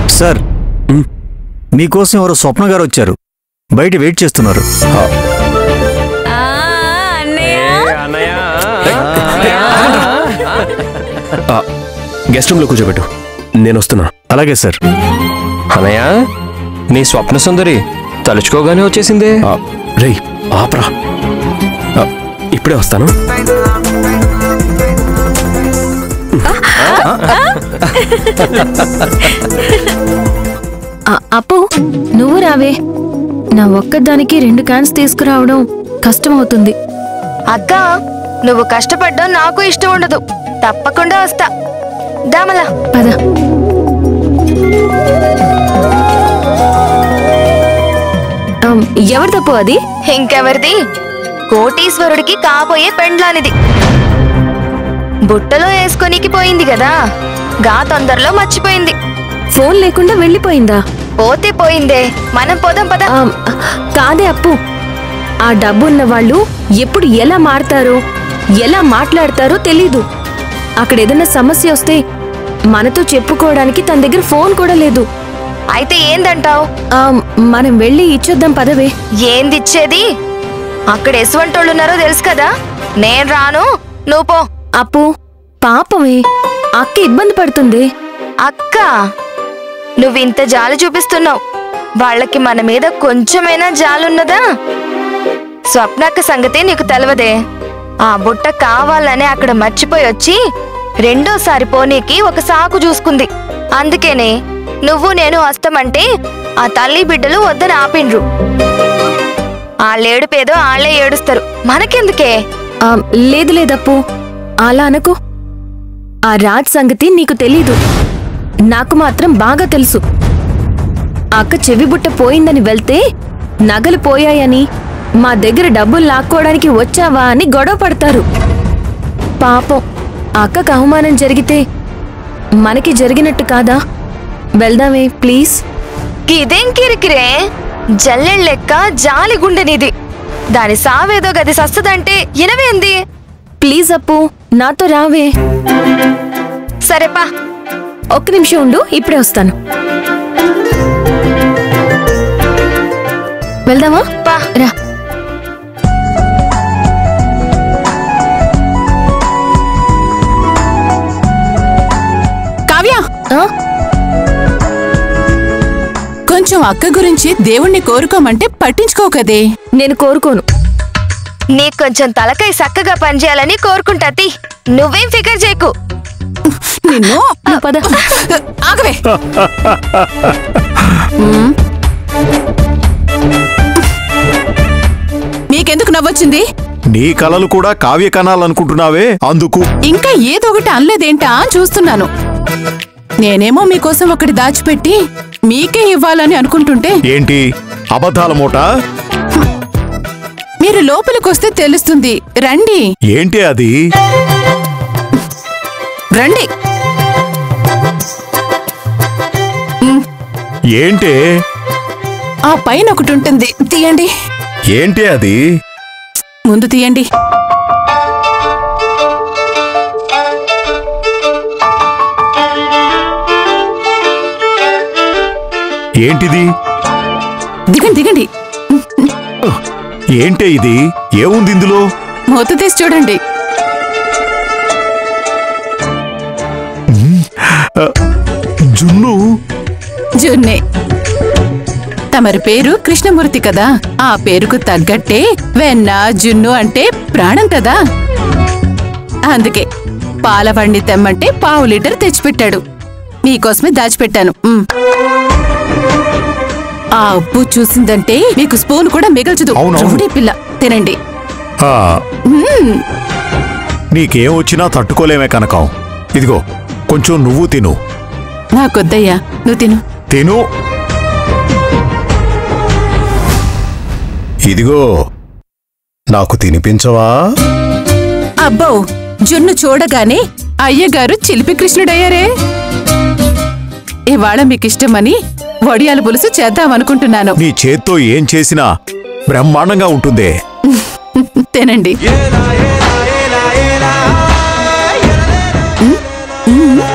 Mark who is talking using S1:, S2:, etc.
S1: Sir, మీకోసం ఎవరో స్వప్న గారు వచ్చారు, బయట వెయిట్ చేస్తున్నారు.
S2: గెస్ట్ రూమ్ లో కూర్చోబెట్టు, నేను వస్తున్నా.
S1: అలాగే సార్.
S2: అన్నయ్య, నీ స్వప్న సుందరి తలుచుకోగానే వచ్చేసిందే. రే ఆపరా, ఇప్పుడే వస్తాను.
S3: అప్పు, నువ్వు రావే. నా ఒక్కదానికి 2 క్యాన్స్ తీసుకురావడం కష్టమవుతుంది.
S4: అక్క, నువ్వు కష్టపడ్డం నాకు ఇష్టం ఉండదు. తప్పకుండా వస్తా. దామలా
S3: పద. ఎవరి తప్పు అది?
S4: ఇంకెవరిది? కోటీశ్వరుడికి కాబోయే పెండ్లానిది. బుట్టలో వేసుకొనికి పోయింది కదా, గా తొందరలో మర్చిపోయింది.
S3: ఫోన్ లేకుండా వెళ్ళిపోయిందా?
S4: పోతే పోయిందే, మనం పోదాం పద.
S3: కాదే అప్పు, ఆ డబ్బున్న వాళ్ళు ఎప్పుడు ఎలా మారతారో ఎలా మాట్లాడతారో తెలీదు. అక్కడ ఏదైనా సమస్య వస్తే మనతో చెప్పుకోవడానికి తన దగ్గర ఫోన్ కూడా లేదు.
S4: అయితే ఏందంటావు?
S3: మనం వెళ్ళి ఇచ్చొద్దాం పదవే.
S4: ఏందిచ్చేది? అక్కడ ఎసువంటోళ్ళున్నారో తెలుసు కదా. నేను రాను, నువ్వు పో.
S3: అప్పు, పాపమే, అక్క ఇబ్బంది పడుతుంది.
S4: అక్క, నువ్వింత జాలి చూపిస్తున్నావు, వాళ్ళకి మన మీద కొంచెమైనా జాలున్నదా? స్వప్నక్క సంగతి నీకు తెలవదే. ఆ బుట్ట కావాలనే అక్కడ మర్చిపోయి వచ్చి రెండోసారి పోనీకి ఒక సాకు చూసుకుంది. అందుకేనే నువ్వు నేను వస్తామంటే ఆ తల్లి బిడ్డలు వద్దని ఆపిండ్రు. ఆళ్ళేడుపేదో ఆళ్లే ఏడుస్తారు, మనకెందుకే?
S3: లేదు లేదప్పు, అలా అనకు. ఆ రాజ్ సంగతి నీకు తెలీదు, నాకు మాత్రం బాగా తెలుసు. అక్క చెవిబుట్ట పోయిందని వెళ్తే నగలు పోయాయని, మా దగ్గర డబ్బులు లాక్కోవడానికి వచ్చావా అని గొడవ పడతారు. పాపం, అక్కకు అవమానం జరిగితే మనకి జరిగినట్టు కాదా? వెళ్దామే ప్లీజ్.
S4: ఇదేం కిరికిరే? జల్లెళ్ళెక్క జాలి గుండెనిది. దాని సావేదో గది సస్తదంటే ఇనవేంది?
S3: ప్లీజ్ అప్పు, నాతో రావే.
S4: సరేపా.
S3: ఒక్క నిమిషం ఉండు, ఇప్పుడే వస్తాను. వెళ్దామా? రా.
S5: కావ్య, కొంచెం అక్క గురించి దేవుణ్ణి కోరుకోమంటే పట్టించుకోకదే.
S3: నేను కోరుకోను.
S4: నీకు కొంచెం తలకాయ చక్కగా పనిచేయాలని కోరుకుంటాతి. నువ్వేం ఫికర్ చేయకు.
S5: నిన్ను
S3: పద.
S5: ఆగవే. నీకెందుకు నవ్వొచ్చింది?
S1: నీ కలలు కూడా కావ్య కనాలనుకుంటున్నావే, అందుకు.
S5: ఇంకా ఏదో ఒకటి అనలేదేంటా చూస్తున్నాను. నేనేమో మీకోసం ఒకటి దాచిపెట్టి మీకే ఇవ్వాలని అనుకుంటుంటే
S1: ఏంటి అబద్ధాల మూట?
S5: మీరు లోపలికొస్తే తెలుస్తుంది. రండి.
S1: ఏంటి అది?
S5: రండి.
S1: ఏంటి?
S5: ఆ పైన ఒకటి ఉంటుంది, తీయండి.
S1: ఏంటి అది?
S5: ముందు తీయండి.
S1: ఏంటిది?
S5: దిగండి దిగండి.
S1: ఏంటే ఇది? ఏముంది ఇందులో?
S5: మూత తీసి చూడండి.
S1: జున్ను.
S5: జున్నే. తమరి పేరు కృష్ణమూర్తి కదా, ఆ పేరుకు తగ్గట్టే వెన్న జున్ను అంటే ప్రాణం కదా. అందుకే పాలవండి తెమ్మంటే 1/2 లీటర్ తెచ్చిపెట్టాడు. మీకోసమే దాచిపెట్టాను. ఆ ఉప్పు చూసిందంటే మీకు స్పూన్ కూడా మిగల్చదు. రౌడీ పిల్ల. తినండి.
S1: నీకేం వచ్చినా తట్టుకోలేమే కనకం. ఇదిగో కొంచెం నువ్వు తిను.
S5: నాకొద్దయ్యా, నువ్వు తిను.
S1: తిను. ఇదిగో నాకు తినిపించవా?
S5: అబ్బో, జున్ను చూడగానే అయ్యగారు చిలిపి కృష్ణుడయ్యారే. ఇవాళ మీకిష్టమని వడియాల పులుసు చేద్దామనుకుంటున్నాను.
S1: నీ చేత్తో ఏం చేసినా బ్రహ్మాండంగా ఉంటుందే.
S5: తినండి.